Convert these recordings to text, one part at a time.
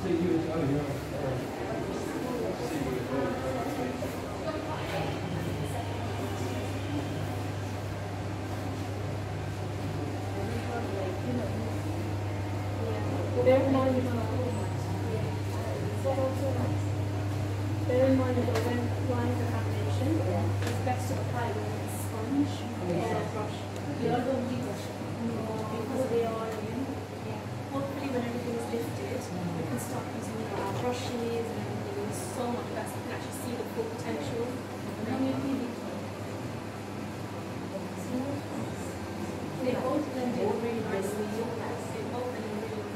Bear in mind, when applying the foundation, it's best to apply with a sponge or a brush. Because they are, hopefully when everything is lifted, we can start using our brushes and everything. It's so much better. You can actually see the full potential. They both blend in really nicely. They both blend in really nicely.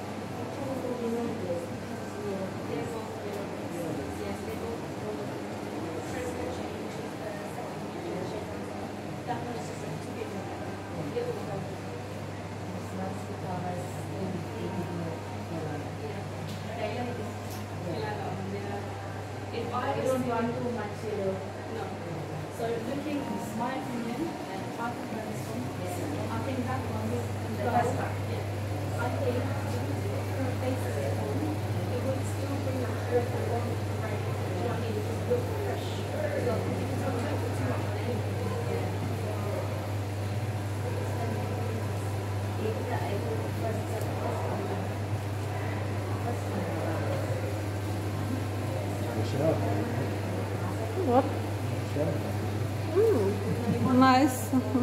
If I don't run too much, no. So looking, my opinion, I think that one is the best part. I think her face is at home, it would still bring that earth and warmth to the right. You know what I mean? It just look fresh. So if you don't put too much on it, What? Nice.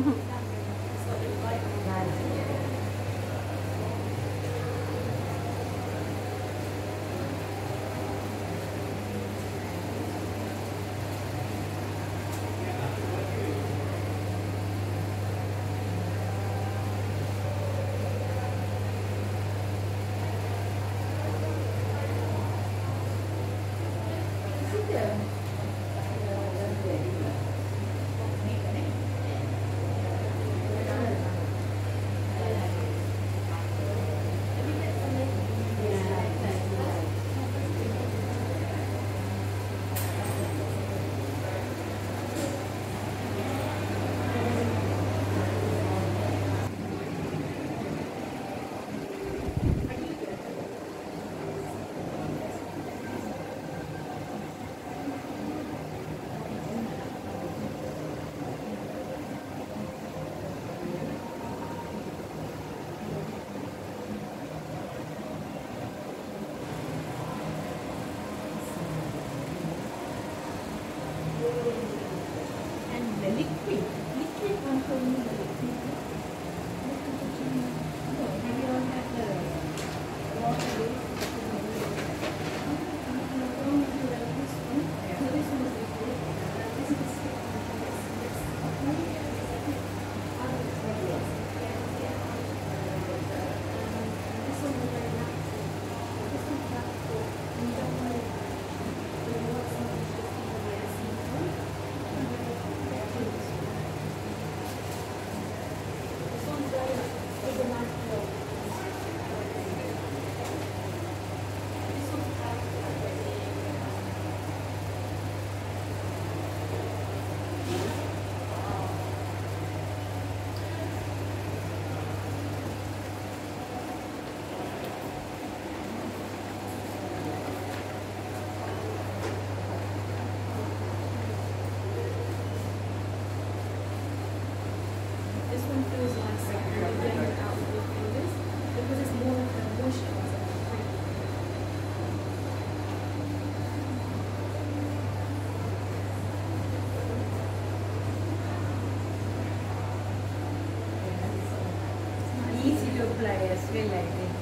Players will like it.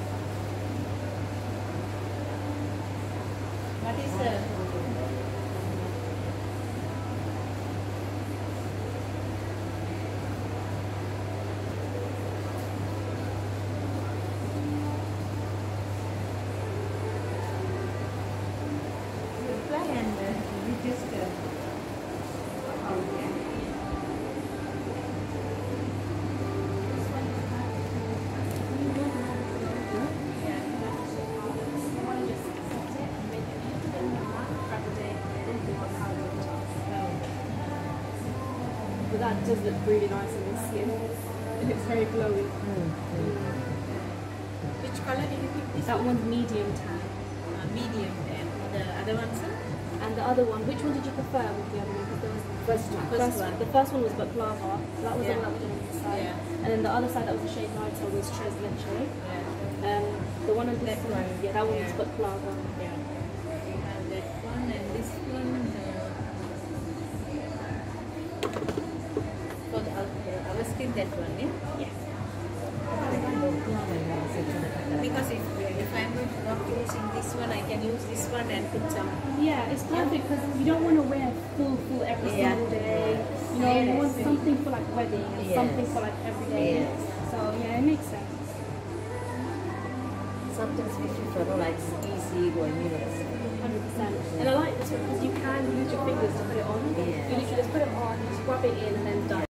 What is the play and we just but that does look really nice on the skin. It looks very glowy. Which colour did you pick this? That one's medium tan. other one, sir? And the other one, which one did you prefer with the other one? Because there was First one. the first one was baklava. That was Yeah. the one that we did on this side. Yeah. And then the other side that was a shade lighter was tres leche. Yeah. The one on this That side, one. yeah, that one was Yeah. baklava. Yeah. We have that one and this one. For our skin, that one, yeah? Yeah. Because if I'm not using this one, I can use this one and put some. Yeah, it's perfect because you don't want to wear full every Yeah. single day. You know, you want something for like wedding and Yes. something for like every day. Yes. So yeah, it makes sense. Sometimes we prefer like easy going, 100%. And I like this one because you can use your fingers to put it on. Yeah. You literally just put it on, just rub it in, and then done.